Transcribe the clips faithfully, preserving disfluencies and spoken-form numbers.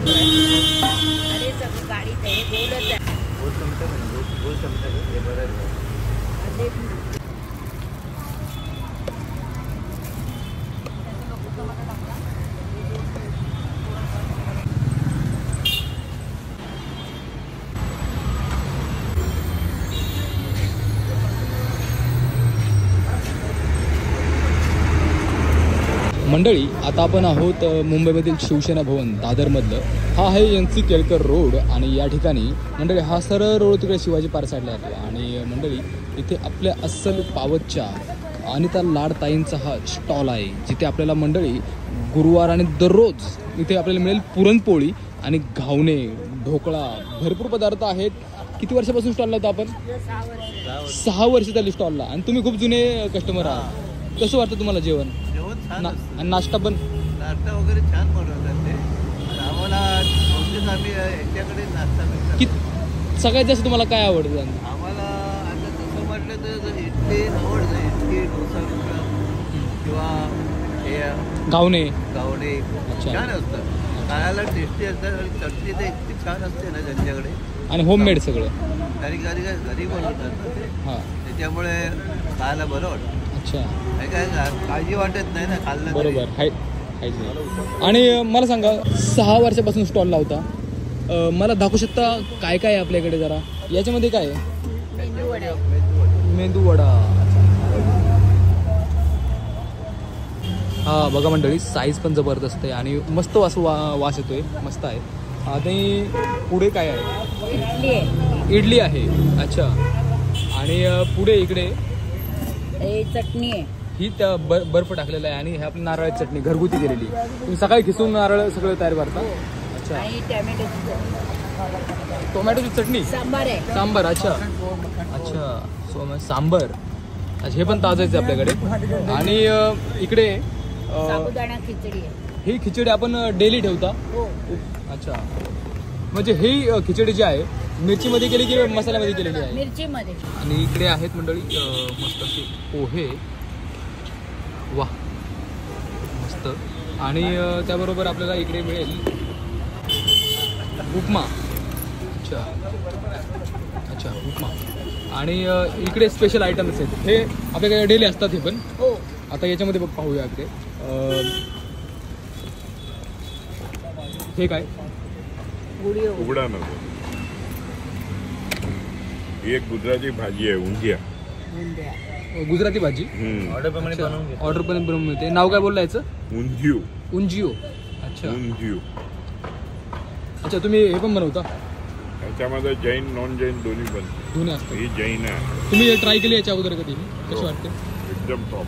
अरे सगळं गाडीत आहे बोलत आहे बोल समजा बोल समजा हे बरं मंडळी आता आपण आहोत मुंबईमधील शिवसेना भवन दादरमधलं. हा आहे एन सी केळकर रोड आणि या ठिकाणी मंडळी हा सरळ रोड तिकडे शिवाजी पार्क साईडला येतो. आणि मंडळी इथे आपल्या अस्सल पावतच्या अनिता लाडताईंचा हा स्टॉल आहे, जिथे आपल्याला मंडळी गुरुवार आणि दररोज इथे आपल्याला मिळेल पुरणपोळी आणि घावणे, ढोकळा, भरपूर पदार्थ आहेत. किती वर्षापासून स्टॉलला होता आपण? सहा वर्ष झाली स्टॉलला. आणि तुम्ही खूप जुने कस्टमर आहात. कसं वाटतं तुम्हाला जेवण? ना नाश्ता पण नाश्ता वगैरे छान बनवतात ते. आम्हाला बहुतेक आम्ही याच्याकडे नाश्ता करतो. की सगळ्यात जास्त तुम्हाला काय आवडतं? आम्हाला आता तसं म्हटलं तर इडली आवडतं. इडली, डोसा किंवा हे घावणे गावडे छान असतं, खायला टेस्टी असतात. आणि चटणी तर इतकी छान असते ना त्यांच्याकडे. आणि होममेड सगळं घरी घरी घरी बनवतात ना ते. हां, त्याच्यामुळे खायला बरं वाटतं. अच्छा, काय काळजी वाटत नाही ना खाल्लं. बरोबर. हाय आणि मला सांगा, सहा वर्षापासून स्टॉल लावता, मला दाखवू शकता काय काय आहे आपल्याकडे? जरा याच्यामध्ये काय आहे? मेंदू वडा. मेंदू वडा. हा बघा मंडळी, साईज पण जबरदस्त आहे आणि मस्त वास वा वास येतोय, मस्त आहे. आणि पुढे काय आहे? इडली आहे. इडली आहे, अच्छा. आणि पुढे इकडे चटणी आहे. ही त्या बर बर्फ टाकलेला आहे आणि हे आपली नारळाची चटणी घरगुती केलेली. तुम्ही सकाळी खिसून नारळ सगळं तयार करता? अच्छा. आणि टोमॅटोची टोमॅटोची चटणी, सांबार आहे. सांबार, अच्छा अच्छा. सो सांबार, अच्छा. हे पण ताजंच आहे आपल्याकडे. आणि इकडे साबुदाणा खिचडी आहे. ही खिचडी आपण डेली ठेवता? हो. अच्छा. म्हणजे ही खिचडी जी आहे मिरचीमध्ये केली की मसाल्यामध्ये केलेली आहे? मिरचीमध्ये. आणि इकडे आहेत मंडळी मस्त असे पोहे, वा मस्त. आणि त्याबरोबर आपल्याला इकडे मिळेल उपमा, अच्छा अच्छा उपमा. आणि इकडे स्पेशल आयटम्स आहेत, हे आपल्याकडे डेली असतात हे पण. हो. आता याच्यामध्ये पाहूया इकडे हे काय? उघडा ना, ही एक गुजराती भाजी आहे, उंधिया. गुजराती भाजी ऑर्डर प्रमाणे बनवून घेतो. ऑर्डर पण बनवून मिळते. नाव काय बोलला याचं? उंधियू. उंजिओ, अच्छा उंधियू. अच्छा. तुम्ही हे पण बनवता? याच्यामध्ये जैन नॉन जैन दोन्ही बनते. दोन्ही असतात. ही जैन आहे. तुम्ही ट्राय केली याच्या अगोदर कधी? कशी वाटते? एकदम टॉप.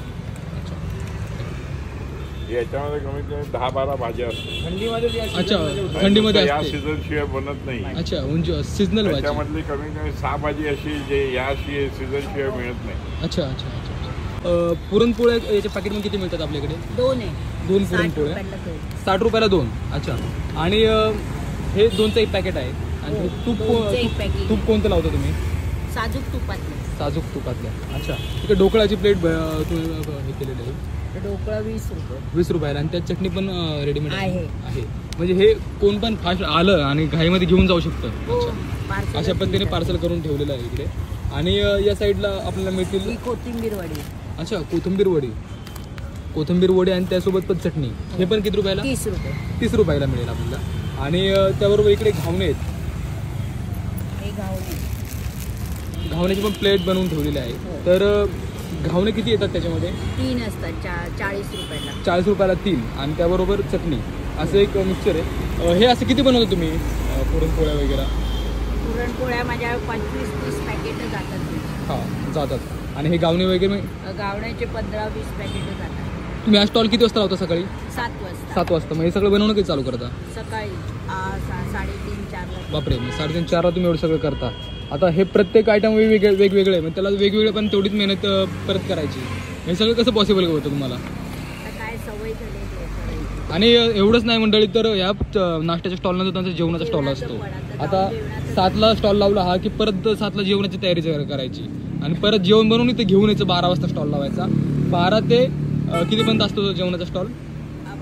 याच्यामध्ये कमीत कमी दहा बारा भाज्या असतात. थंडीमध्ये. अच्छा, थंडीमध्ये या असते. सीझन शिवाय बनत नाही. अच्छा, उंजिओ सीजनल भाजी. त्याच्यामधली कमीत कमी सहा भाजी अशी जे या सीझन शिवाय मिळत नाही. अच्छा अच्छा अच्छा. पुरणपोळ्या याच्या पॅकेटमध्ये किती मिळतात आपल्याकडे? दोन आहे. दोन पुरणपोळ्या साठ रुपयाला दोन. अच्छा. आणि हे दोनचं एक पॅकेट आहे. आणि तूप तूप कोणतं लावता तुम्ही? साजूक तुपातलं. साजूक तुपातल्या, अच्छा. इकडे ढोकळाची प्लेट तुम्ही हे केलेलं आहे. ढोकळा वीस रुपये. वीस रुपयाला. आणि त्यात चटणी पण रेडीमेड आहे. आहे. म्हणजे हे कोण पण फास्ट आलं आणि घाईमध्ये घेऊन जाऊ शकतं. अच्छा, अशा पद्धतीने पार्सल करून ठेवलेलं आहे इकडे. आणि या साईडला आपल्याला मिळतील कोथिंबीर वडी. अच्छा, कोथिंबीर वडी, कोथिंबीर वडी आणि त्यासोबत पण चटणी. हे पण किती रुपयाला? तीस रुपये. तीस रुपयाला मिळेल आपल्याला. आणि त्याबरोबर इकडे घावणे आहेत. हे घावणे, घावण्याची पण प्लेट बनवून ठेवलेली आहे. तर घावणे किती येतात त्याच्यामध्ये? तीन असतात. चा चाळीस रुपयाला. चाळीस रुपयाला तीन. आणि त्याबरोबर चटणी, असं एक मिक्सचर आहे. हे असं किती बनवतं तुम्ही पुरणपोळ्या वगैरे? पुरणपोळ्या माझ्या पंचवीस तीस पॅकेट जातात. हां, जातात. आणि हे घावणे वगैरे? घावण्याचे पंधरा वीस पॅकेट जातात. तुम्ही हा स्टॉल किती वाजता लावता? सकाळी सात वाजता. सात वाजता. मग हे सगळं बनवणं किती चालू करता? सकाळी साडेतीन चारला. बापरे, साडेतीन चारला तुम्ही एवढं सगळं करता. आता हे प्रत्येक आयटम वेगवेगळे वेगवेगळे आहे, मग त्याला वेगवेगळे पण तेवढीच मेहनत परत करायची. हे सगळं कसं पॉसिबल होतं तुम्हाला? काय सवय झाली. आणि एवढंच नाही मंडळी, तर ह्या नाश्त्याच्या स्टॉलनंतर त्यांचा जेवणाचा स्टॉल असतो. आता सातला स्टॉल लावला हा की परत सातला जेवणाची तयारी करायची आणि परत जेवण बनवून इथे घेऊन यायचं. बारा वाजता स्टॉल लावायचा. बारा ते कितीपर्यंत असतो जेवणाचा स्टॉल? बारा ते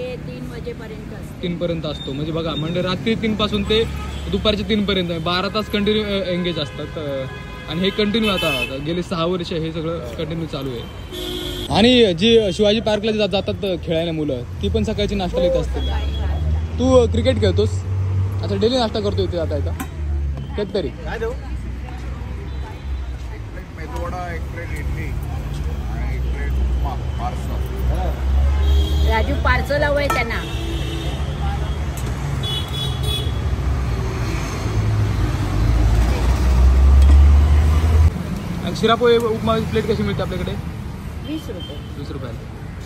ते तीन वाजेपर्यंत असते. तीनपर्यंत असतो. म्हणजे बघा म्हणजे रात्री तीनपासून ते दुपारच्या तीनपर्यंत बारा तास कंटिन्यू एंगेज असतात. अ, आणि हे कंटिन्यू आता गेले सहा वर्ष हे सगळं कंटिन्यू चालू आहे. आणि जी शिवाजी पार्कला जा- जातात खेळायला मुलं ती पण सकाळची नाश्ता येत असतील. तू क्रिकेट खेळतोस आता डेली नाश्ता करतो इथे आता येता कधीतरी? काय देऊ? एक प्लेट मेदूवडा, एक प्लेट इडली आणि एक plate upma parcel. Raju parcel हवंय त्यांना. आणि शिरापोळी उपमा प्लेट कशी मिळते आपल्याकडे? वीस रुपये. वीस रुपयाला.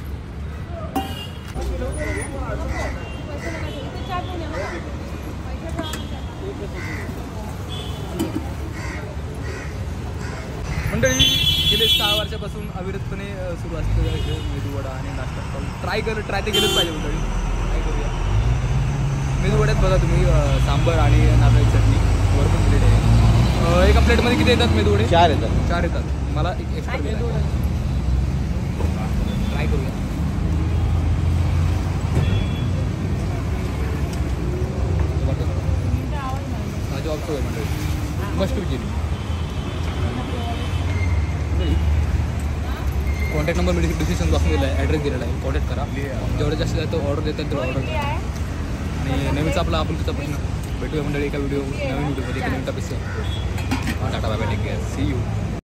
मंडळी गेले सहा वर्षापासून अविरतपणे अ, सुरू असलेलं हे मेदूवडा आणि नाश्ता स्टॉल ट्राय कर ट्राय ते केलंच पाहिजे मंडळी. ट्राय करूया. मेदूवड्यात बघा तुम्ही अ, सांबर आणि नारळाची चटणी भरपूर प्लेट आहे. अ, एका प्लेटमध्ये किती येतात मेदूवडे? चार येतात. चार येतात. मला एक एक्स्ट्रा ट्राय करूया. माझी ऑप्शन आहे मंडळी मस्त केली. कॉन्टॅक्ट नंबर मी डिस्क्रिप्शन बॉक्समध्ये दिला आहे, ॲड्रेस दिलेला आहे, कॉन्टॅक्ट करा. जेवढं जास्त जास्त ऑर्डर देतात तेवढं ऑर्डर करा. आणि नेहमीच आपला आपण तुझा प्रश्न भेटूया मंडळी एका व्हिडिओ नवीन व्हिडिओमध्ये एका नवीन टॉपिकचं. Tata bye bye take care see you.